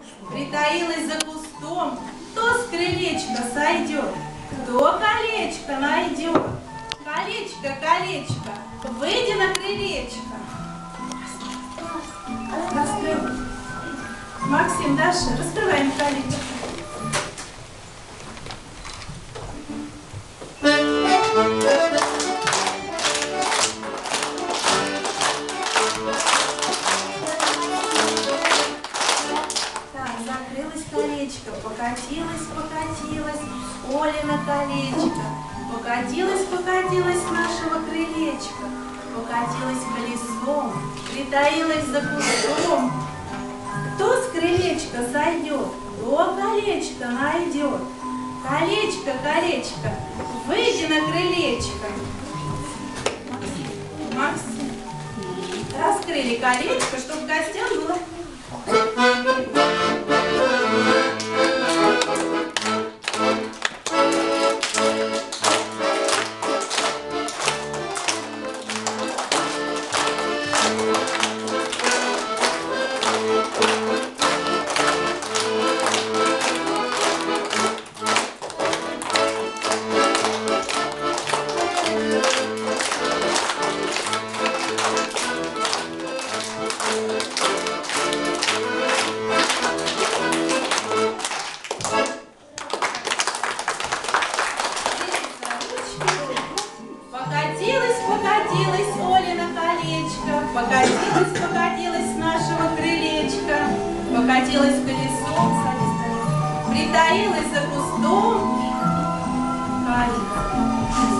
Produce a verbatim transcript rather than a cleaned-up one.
притаилась за кустом, кто с крылечка сойдет, кто колечко найдет. Колечко, колечко, выйди на крылечко. Раскрывай. Максим, Даша, раскрываем колечко. Так, закрылось колечко, покатилось, покатилось, Олина колечко. Покатилась, покатилась с нашего крылечка, покатилась колесом, притаилась за кустом. Кто с крылечка сойдет, кто колечко найдет. Колечко, колечко, выйди на крылечко. Максим, раскрыли колечко, чтобы гостям было. Покатилась, покатилась Олина колечко, покатилась, покатилась с нашего крылечка, покатилась колесом, притаилась за кустом. Колечко.